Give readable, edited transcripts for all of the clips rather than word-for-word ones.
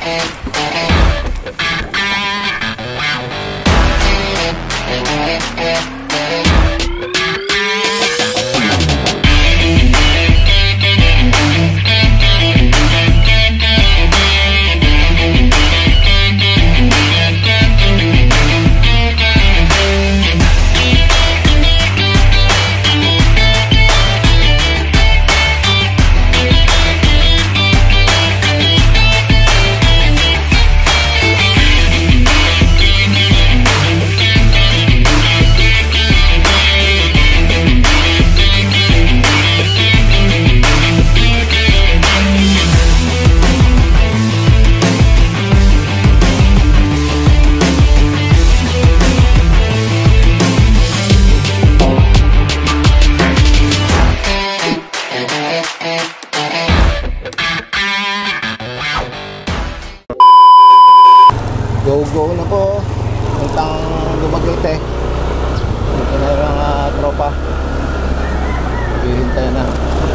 Go na po puntang Dumaguete. Dito na yung tropa hihintay na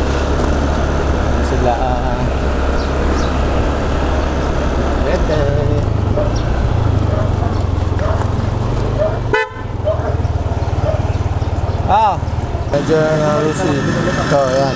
sila ready. Medyo na Lucy ito, yan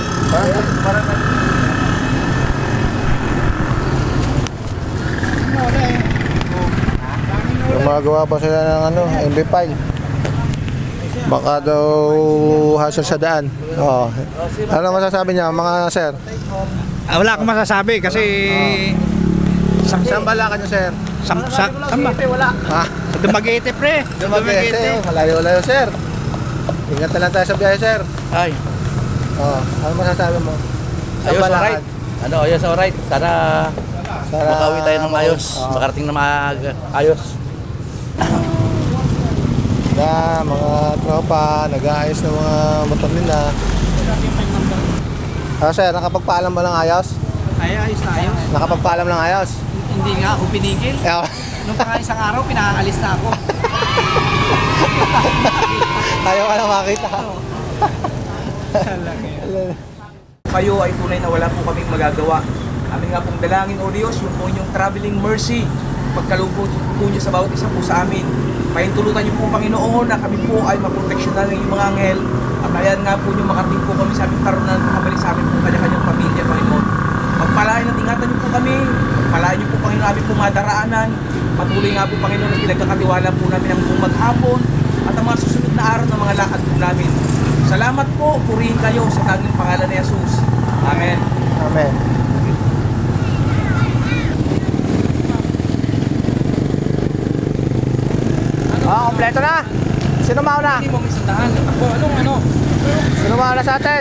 gumagawa pa sila ng MB file. Baka daw hassle sa daan. Ano masasabi niya mga sir? Wala akong masasabi kasi saan bala ka nyo sir? Saan ba? Wala. Sa Dumaguete pre. Dumaguete. Malayo-layo sir. Ingat na lang tayo sa biyahe sir. Ay. Ano masasabi mo? Ayos, alright. Ayos, alright. Sana makauwi tayo ng ayos. Makarating na ayos. Mga tropa, nag-aayos ng mga motor nila. Sir, nakapagpaalam ba ng ayos? Ayos na ayos. Nakapagpaalam ng ayos? Hindi nga ako pinigil. Nung isang araw, pinaalis na ako. Ayaw ka na makita. Kayo ay tunay na wala po kaming magagawa. Amin nga pong dalangin o Diyos, yung po yung traveling mercy. Pagkalubot po niyo sa bawat isa po sa amin. Pahintulutan niyo po Panginoon na kami po ay maproteksyonan ng inyong mga anghel. At ayan nga po niyo makating po kami sa aming karunan, makabalik sa amin po kanya-kanyang pamilya, Panginoon. Pagpalain at ingatan niyo po kami. Pagpalain niyo po Panginoon aming pumadaraanan. Patuloy nga po Panginoon na pinagkakatiwala po namin ang buong maghapon at ang mga susunod na araw ng mga lakad po namin. Salamat po, purihin kayo sa tanging pangalan ni Jesus. Amen. Amen. Kompleto na. Sino mauna? Hindi mo may sandahan. Ako, ano? Sino mauna sa atin?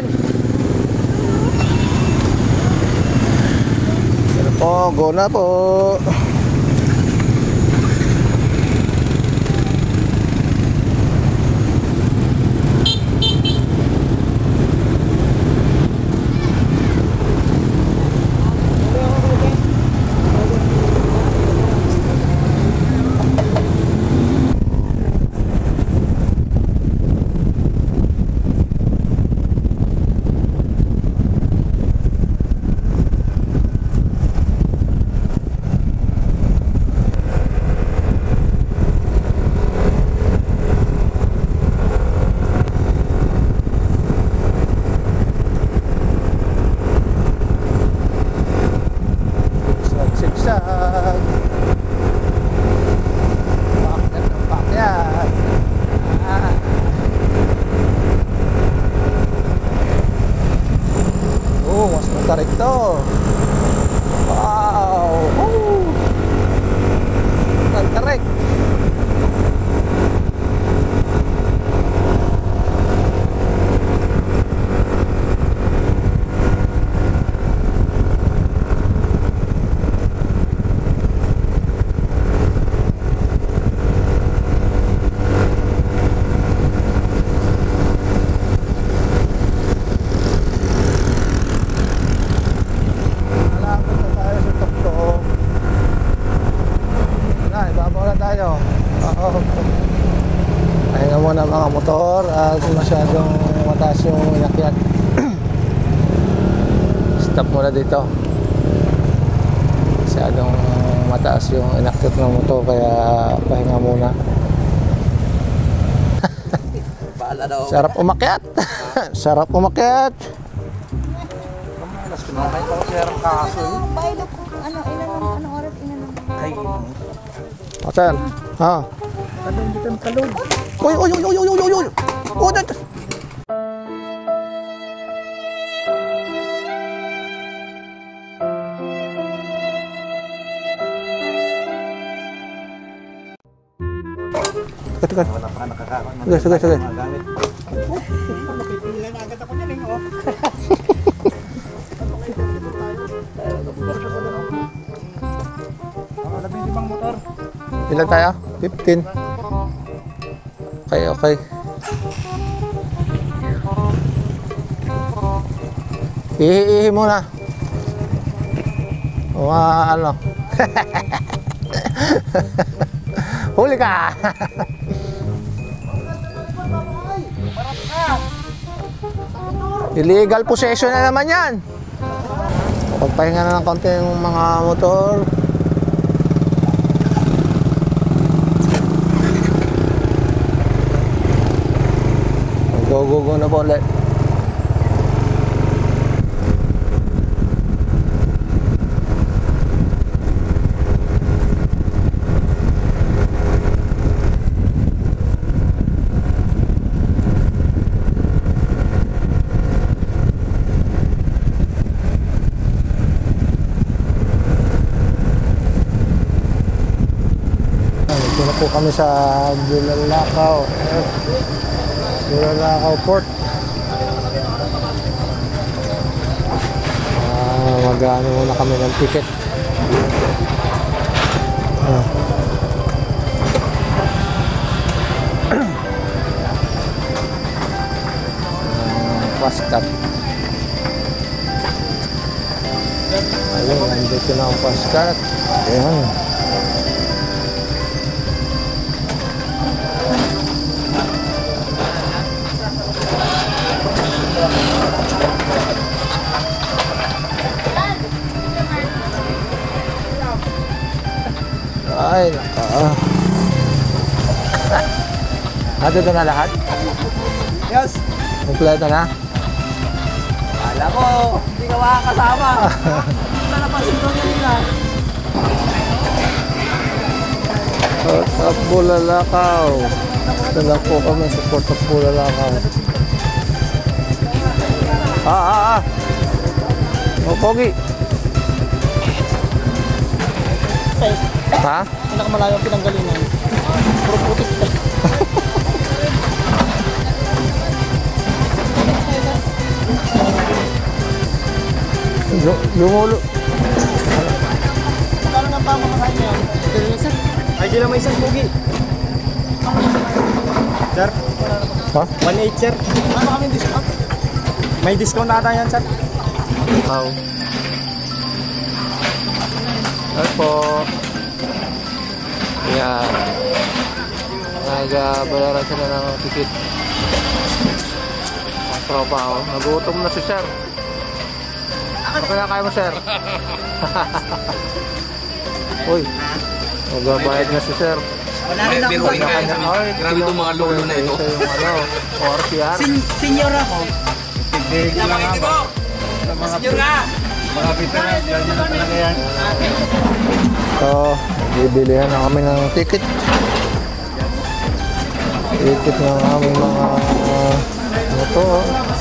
Pero po, go na po. Recto. Wow. Tarik. Pahinga muna mga motor at masyadong mataas yung inakyat. Stop muna dito. Masyadong mataas yung inakit ng motor kaya pahinga muna. Baala daw. Sarap umakyat. Sarap umakyat. Mamay ko sir ang kaso. Bailo ko, ano oras inanong. Sir, ha? Uy, uy, uy, uy, uy, uy, uy. Oh, Tekan. Sige, sige. Pipila na agad ako dyan eh. Oh. Labing limang motor. Ilan tayo? 15. Okay, okay. Ihi muna. O ano. Huli ka! Illegal possession na naman yan. Pagpahinga na ng konti yung mga motor. Go na po ulit. Ito na po kami sa Bulalakaw Port. Mag-ano muna kami ng ticket. Paskat. Ayun, nandito na ang paskat. Ayan. Ay, naka. Dito na lahat? Yes. Kompleto na? Alam mo, hindi ka makakasama. Nalapasin ko nila. Port of Bulalakaw. Ito lang po kami sa Port of Bulalakaw. Oh, pogi. Ha? Pinakamalayo ang pinanggalingan. Puro putik ka. Lumulo. Magkano nga pa makakain niya? Ay, di lang may isang pugi. Sir? Ha? 1.8 sir. Ano kami discount? May discount ata yan sir. Aw. Ay po. Yan. Nagabayaran sila ng ticket. Ang tropa ko. Nagutom na si sir. Ano kaya kaya mo sir? Uy. Magbabayad na si sir. Wala rin ako. Grabe itong mga lolo na ito. Or CR. Senior ako. Napakiti mo! Senior nga! Malapit na. Ganyan na talaga yan. So, bibilihan na kami ng ticket. Ticket ng aming mga motor.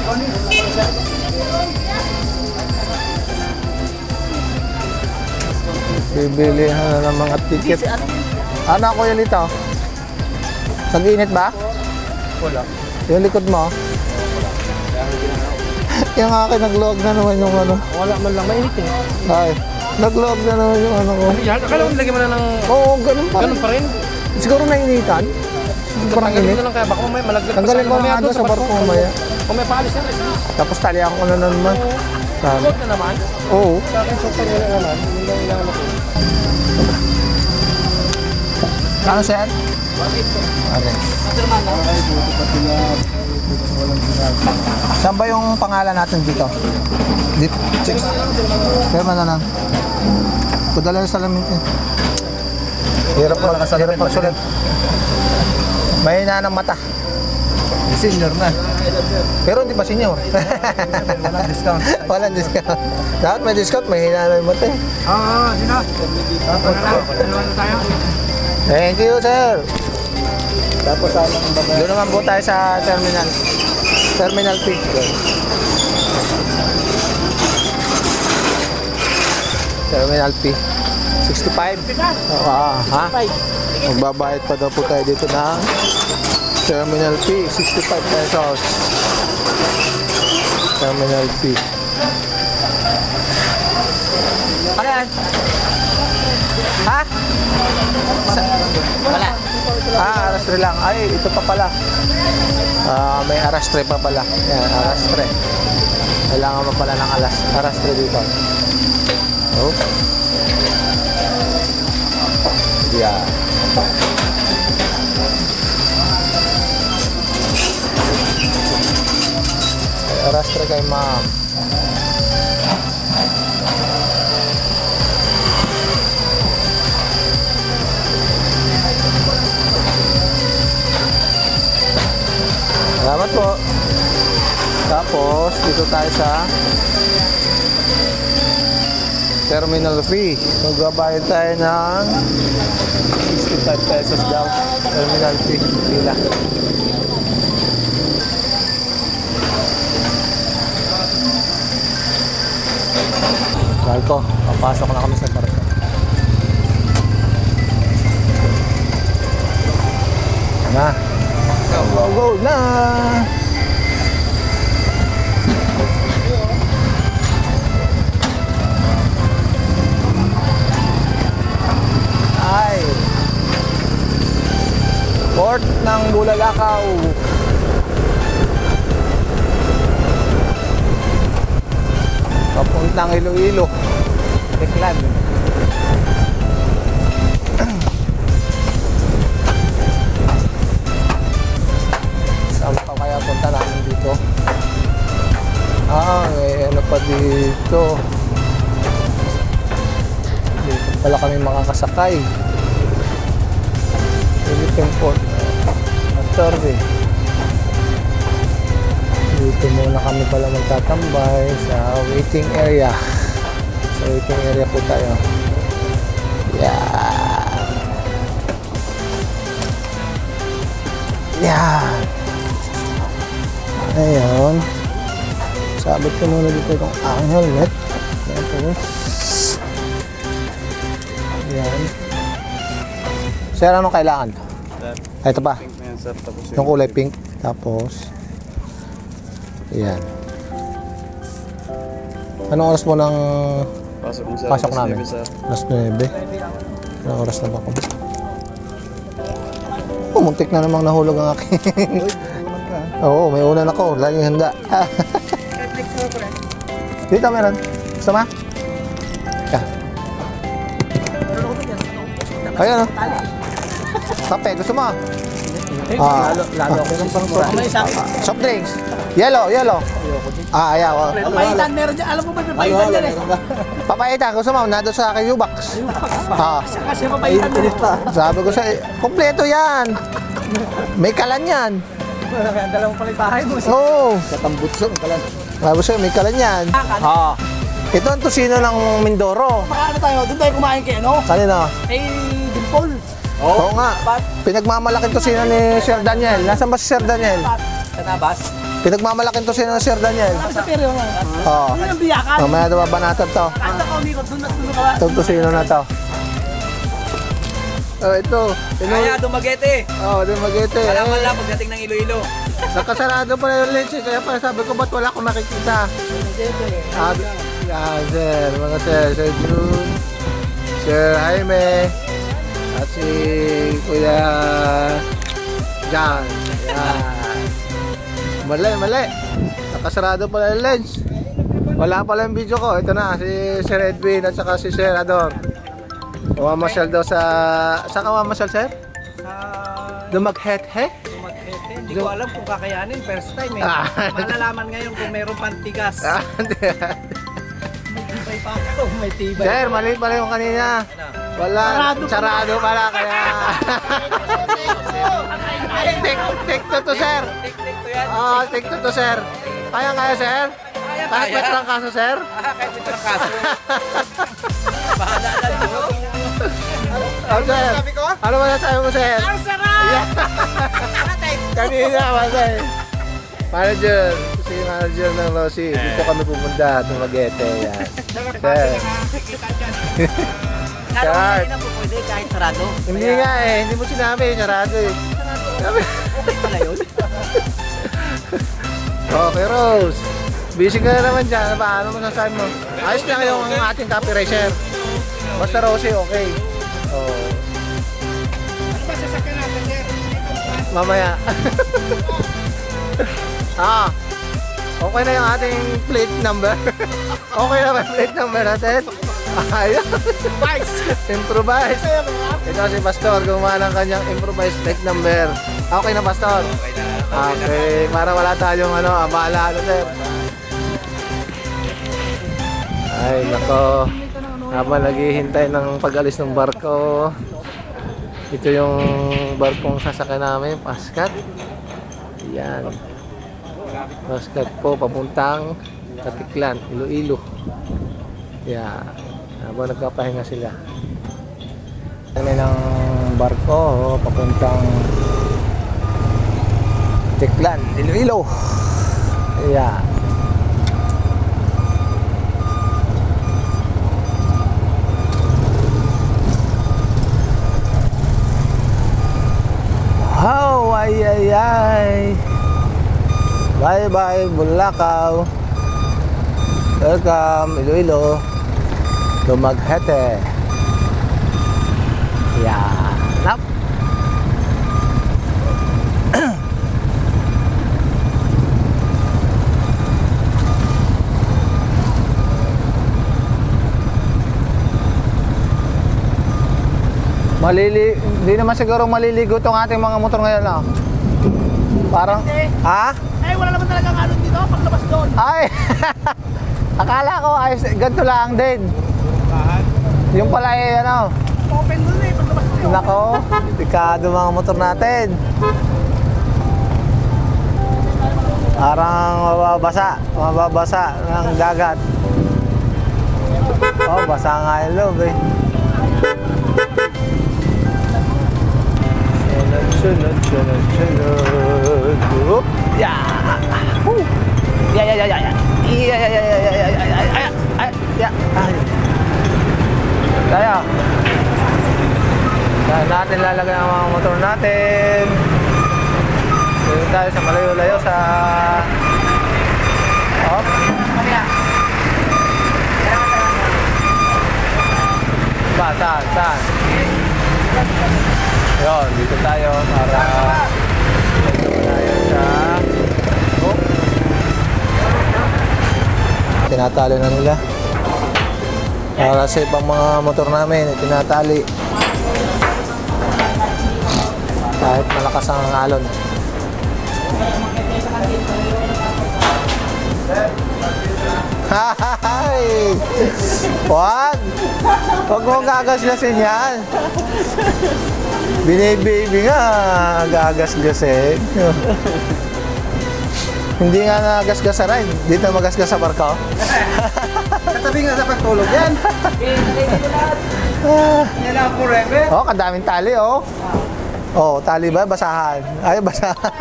Bibilihan na ng mga ticket. Ano ako yan dito? Nag-init ba? Wala. Yung likod mo? Yung akin nag-log na naman yung ano. Wala man lang. Mainit eh. Ay, nag-log na naman yung ano ko. Yan, akala mo nilagyan mo na ng... Oo, ganun pa rin. Ganun pa rin. Siguro nainitan. Parang Tanggalin init. mo na lang kaya baka mamaya malaglag. Tanggalin ko na doon sa barko mamaya. Kung may paalis yan. Tapos talihan ko na naman. Suot na naman. Oo. Sa akin, suot na naman. Hindi lang ilangan ako. Ano sir? Ano? Saan ba yung pangalan natin dito? Dito. Kaya man na lang. Kudala yung salamin eh. Hirap magsulat. Mahina ng mata. Senior na. Pero hindi pa senior. Walang discount. Walang discount. Dapat may discount, mahina na yung mata eh. Sino? Dalawa na tayo. Thank you, sir. Tapos anong babae? Doon naman po tayo sa terminal. Terminal P. Terminal P. 65? Ha? Magbabayad pa daw po tayo dito ng Terminal P. 65 pesos. Terminal P. Ano yan? Ha? Wala. Arastre lang. Ay, ito pa pala. May arastre pa pala. Yan, arastre. Kailangan mo pala ng arastre dito. Oh. Yeah. May arastre kay ma'am. Salamat po. Tapos, dito tayo sa terminal fee. Magbabayad tayo ng 65 pesos daw. Terminal fee. Pila. Barko. Papasok na kami sa barko. Na. Go na! Ay! Port ng Bulalakaw. Papuntang Iloilo. Teklan. Saan pa kaya punta namin dito? May ano pa dito. Dito pala kami makakasakay. Philippine Port Authority. Dito muna kami pala magtatambay sa waiting area. Sa waiting area po tayo. Yan. Yan. Ayun. Sabit ko muna dito itong aking helmet. Tapos. Yan. Sir, anong kailangan? Sir. Ito pa. Pink na yan, sir. Tapos Yung kulay pink. Tapos. Yan. Anong oras mo nang pasok mo, sir. pasok Alas namin? 9, sir. Alas 9. Anong oras na ba ako? Oh, muntik na namang nahulog ang akin. Oo, may unan ako. Laging handa. Dito meron. Gusto mo? Yeah. Ayan o. Kape, gusto mo? Lalo ako ng pangkura. Soft drinks. Yellow. Ayaw. Papaitan, meron dyan. Alam mo ba papaitan dyan eh? Papaitan, gusto mo? Nado sa akin U-Box. Kasi papaitan din. Sabi ko sa kompleto yan. May kalan yan. Dalawang palitahay mo. Oo. Katambutso ang kalan. Sabi ko may kalan yan. Ito ang tosino ng Mindoro. Ano tayo? Doon tayo kumain kay ano? Kanina? Kay Dimple. Oo nga. Pinagmamalaking tosino ni Sir Daniel. Nasaan ba si Sir Daniel? Sa Nabas. Pinagmamalaking tosino ni Sir Daniel. Sa Pero nga. Oo. Doon ang biyakan. Mamaya daw babanatan to. Kahit ako umikot, doon ka ba? Itong tosino na to. Ito. Kaya Dumaguete. Dumaguete. Malaman lang pagdating ng Iloilo. Nakasarado pa yung lens. Kaya pa sabi ko, ba't wala akong nakikita? Yan, sir. Mga Sir June, Sir Jaime, at si Kuya John. Yan. Mali. Nakasarado pala yung lens. Wala pala yung video ko. Ito na, si Sir Edwin at saka si Sir Ador. Mamasyal daw sa... Saan ka mamasyal, sir? Dumaghete? Hindi ko alam kung kakayanin. First time eh. Malalaman ngayon kung mayroong pantigas. May tibay pa ako. May tibay. Sir, mali pala yung kanina. Ano? Wala, sarado pala kaya. Take to sir. Take to sir. Kaya sir? Kahit may trangkaso sir? Kahit may trangkaso. Bahala na dito. Sir, ano masasabi mo sir? Ang sarap! Kanina masay. Manager, si manager ng Rossi. Dito kami pupunta, Dumaguete. Yan. Sir. Hindi na po pwede kahit sarado. Hindi nga eh, hindi mo sinabi, sarado eh. Okay pala yun. Okay, Rose. Busy ka na naman dyan. Paano mo sasabi mo? Ayos na kayo ang ating copywriter. Basta Rossi, okay. Oh. Ano ba sasakyan natin, sir? Mamaya. Okay na yung ating plate number. Okay na ba yung plate number natin? Ayun. Improvise. Ito si Pastor, gumawa ng kanyang improvised plate number. Okay na, Pastor? Okay, para wala tayong abala, sir. Ay, nako. Habang naghihintay ng pag-alis ng barko, ito yung barkong sasakyan namin, Paskat. Yan. Paskat po, papuntang Katiklan, Iloilo. Yan. Habang nagpapahinga sila. Kami ng barko, papuntang Katiklan, Iloilo. Yan. Oh, ay. Bye, Bulacau. Welcome, Iloilo. Dumaguete. Yan. Hindi naman siguro maliligo tong ating mga motor ngayon, no? Parang, ha? Ay, wala naman talagang ano dito, paglabas doon. Ay! Akala ko ayos, ganito lang din. Yung pala Open doon paglabas doon. Nako, pikado mga motor natin. Parang mababasa ng dagat. Oh, basa nga yung loob eh. Sunod. Oop. Yeah. Woo. Yeah. Kaya. Saan natin lalagay ang mga motor natin. Dito tayo sa malayo-layo sa... Oop. Saan? Yun, dito tayo para tayo sa tinatali na nila para sa ibang mga motor namin tinatali kahit malakas ang alon. Hi! Wag mong gagaslasin yan. Binibaby nga, gagasgasin. Hindi nga nagasgas sa ride. Dito magasgas sa barko. Katabi nga sa pagtulog yan. Yan ang forever. Oh, kadaming tali, oh. Oh, tali ba? Basahan. Ay, basahan.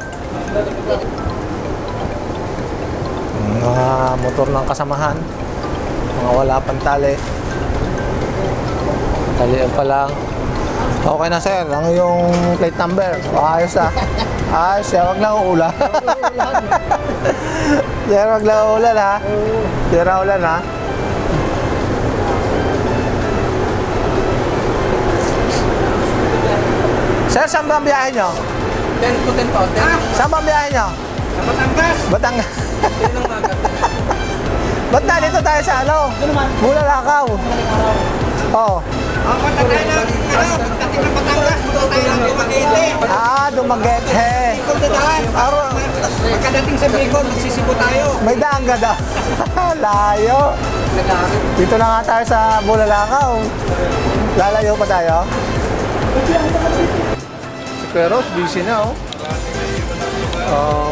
Mga motor ng kasamahan. Mga wala pang tali. Talian pa lang. Okay na sir, ang yung plate number. Ayos na. Ayos siya, wag lang uulan. Sir, wag lang uulan ha. Sir, ulan ha. Sir, saan ba ang biyahe nyo? 10 to 10 po. Saan ba ang biyahe nyo? Sa Batangas. Batangas. Ba't na dito tayo sa Bulalakaw? Oo. Ang patatay ng pagdating ng Batangas, buto tayo ng Dumaguete. Dumaguete. Bicol na daan. Pagkadating sa Bicol, magsisipo tayo. May daan ka daw. Layo. Dito na nga tayo sa Bulalakaw. Lalayo pa tayo? Si Peros, busy na oh. Oo.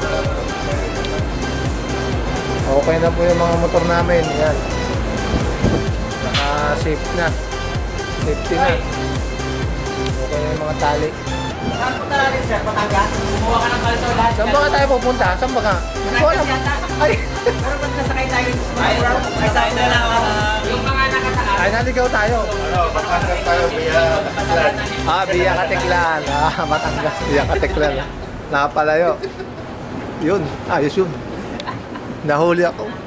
Okay na po yung mga motor namin. Yan. Naka-safe na. Safety na. Okay na yung mga tali. Saan punta natin, sir? Batangas? Kumuha ka ng kalso lahat. Saan ba ka tayo pupunta? Saan ba ka? Hindi ko alam. Ay! Pero ba't nasakay tayo sa mga ay, sakay na lang. Yung mga nakataas. Ay, naligaw tayo. Batangas tayo, Biya Katiklan. Biya Katiklan. Batangas. Biya Katiklan. Nakapalayo. Yun. Ayos yun. Nahuli ako.